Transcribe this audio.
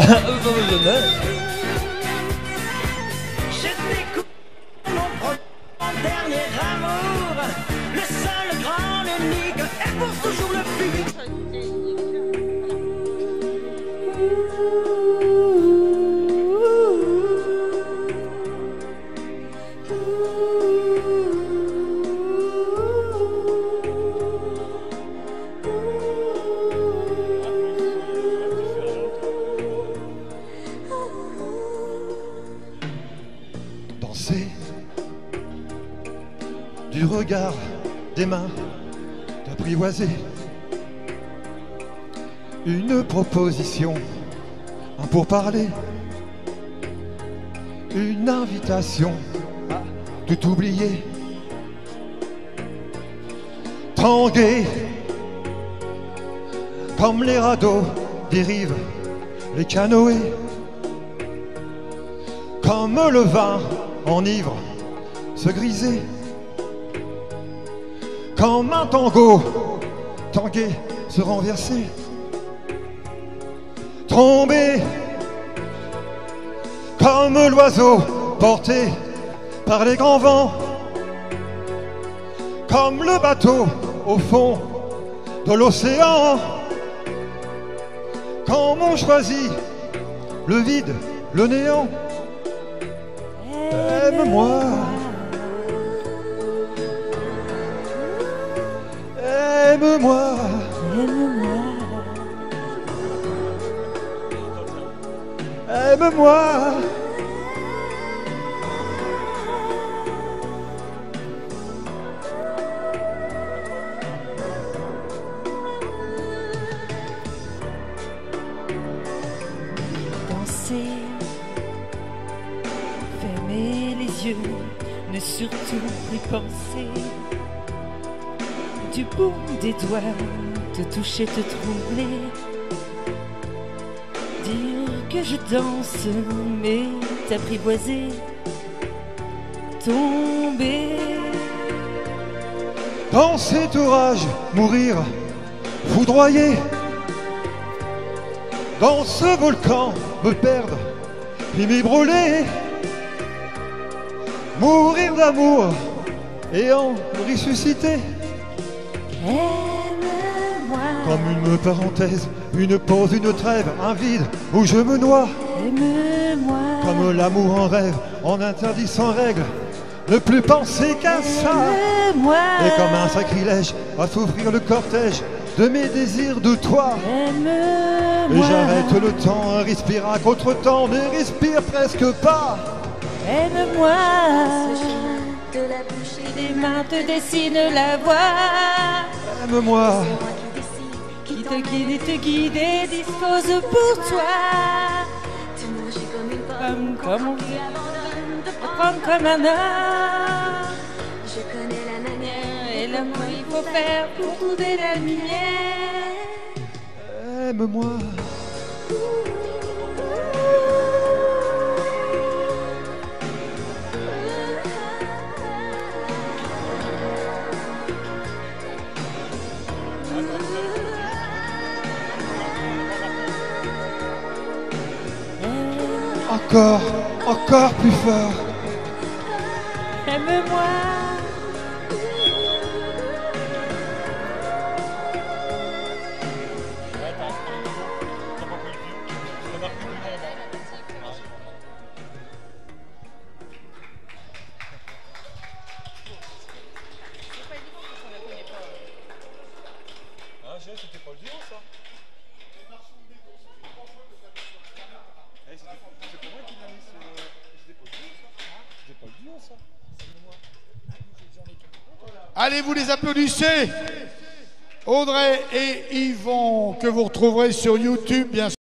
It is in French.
Mon dernier amour, le seul grand, l'unique, et pour toujours le public. Danser du regard, des mains, d'apprivoiser une proposition, un pourparler, une invitation à tout oublier, tanguer comme les radeaux des rives, les canoës, comme le vin enivre, se griser. Comme un tango, tanguer, se renverser, tomber, comme l'oiseau porté par les grands vents, comme le bateau au fond de l'océan. Quand on choisit le vide, le néant, aime-moi. Aime-moi, Aime-moi, aime-moi. danser, fermer les yeux, ne surtout plus penser. Du bout des doigts, te toucher, te troubler. Dire que je danse, mais t'apprivoiser. Tomber, Dans cet orage, mourir, foudroyer. Dans ce volcan, me perdre et m'y brûler. Mourir d'amour et en ressusciter. aime-moi, Comme une parenthèse, une pause, une trêve, un vide où je me noie. aime-moi, Comme l'amour en rêve, en interdit sans règle, ne plus penser qu'à ça. aime-moi, Et comme un sacrilège, à souffrir le cortège de mes désirs de toi. Et aime-moi, j'arrête le temps, respire à contre-temps, ne respire presque pas. aime-moi, de la bouche et des mains te dessine la voix. Aime-moi, Qui te guide et te guide et dispose pour toi. Comme on dit, prendre comme un homme. Je connais la manière Et l'amour il faut faire pour trouver la lumière. aime-moi. Encore, encore plus fort. Aime-moi, C'était pas le duo, ça. C'est pas moi qui l'ai mis, c'était pas le duo, ça. C'était pas le duo, ça. Allez, vous les applaudissez. Audrey et Yvon, que vous retrouverez sur YouTube, bien sûr.